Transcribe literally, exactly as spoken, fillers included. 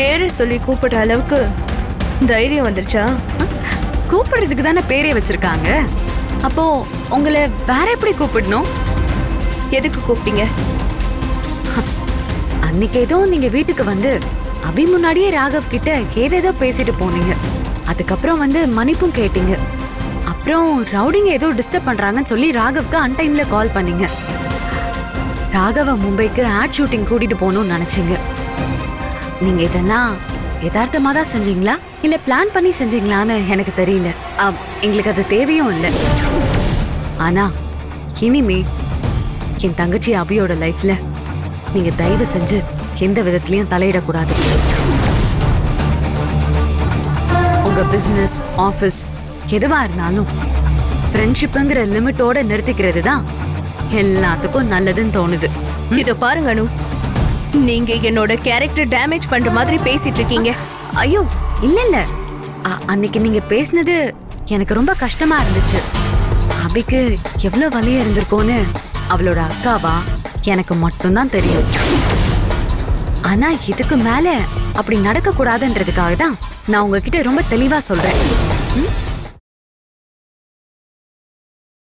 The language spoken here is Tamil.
பேரை சொல்லி கூப்பிடுற அளவுக்கு தைரியம் வந்துருச்சா? கூப்பிடுறதுக்கு தானே பேரே வச்சிருக்காங்க. அப்போ உங்களை வேற எப்படி கூப்பிடணும்? எதுக்கு கூப்பிட்டீங்க? அன்னைக்கு ஏதோ நீங்க வீட்டுக்கு வந்து அபி முன்னாடியே ராகவ் கிட்ட ஏதேதோ பேசிட்டு போனீங்க. அதுக்கப்புறம் வந்து மன்னிப்பும் கேட்டீங்க. அப்புறம் ரவுடிங்க ஏதோ டிஸ்டர்ப் பண்றாங்கன்னு சொல்லி ராகவ்க்கு அன்டைம்ல கால் பண்ணீங்க. ராகவ மும்பைக்கு ஆட் ஷூட்டிங் கூட்டிட்டு போகணும்னு நினைச்சீங்க. நீங்க இதெல்லாம் யதார்த்தமா தான் செஞ்சீங்களா இல்ல பிளான் பண்ணி செஞ்சீங்களான்னு எனக்கு தெரியல. எங்களுக்கு அது தேவையும் இல்லை. ஆனா இனிமே என் தங்கச்சி அபியோட லைஃப்ல நீங்க தயவு செஞ்சு எந்த விதத்திலையும் தலையிடக்கூடாது. உங்க பிசினஸ் ஆபீஸ் எதுவா இருந்தாலும் ஃப்ரெண்ட்ஷிப்புங்கிற லிமிட்டோட நிறுத்திக்கிறது தான் எல்லாத்துக்கும் நல்லதுன்னு தோணுது. இதோ பாருங்க அனு, நீங்க என்னோட கேரக்டர் டேமேஜ் பண்ற மாதிரி பேசிட்டு இருக்கீங்க. ஐயோ இல்ல இல்ல, அன்னைக்கு நீங்க பேசினது எனக்கு ரொம்ப கஷ்டமா இருந்துச்சு. அபிக்கு எவ்வளவு வலியா இருந்திருக்கோன்னு அவளோட அக்காவா எனக்கு மட்டும்தான் தெரியும். ஆனா இதுக்கு மேல அப்படி நடக்க கூடாதுன்றதுக்காக தான் நான் உங்ககிட்ட ரொம்ப தெளிவா சொல்றேன்.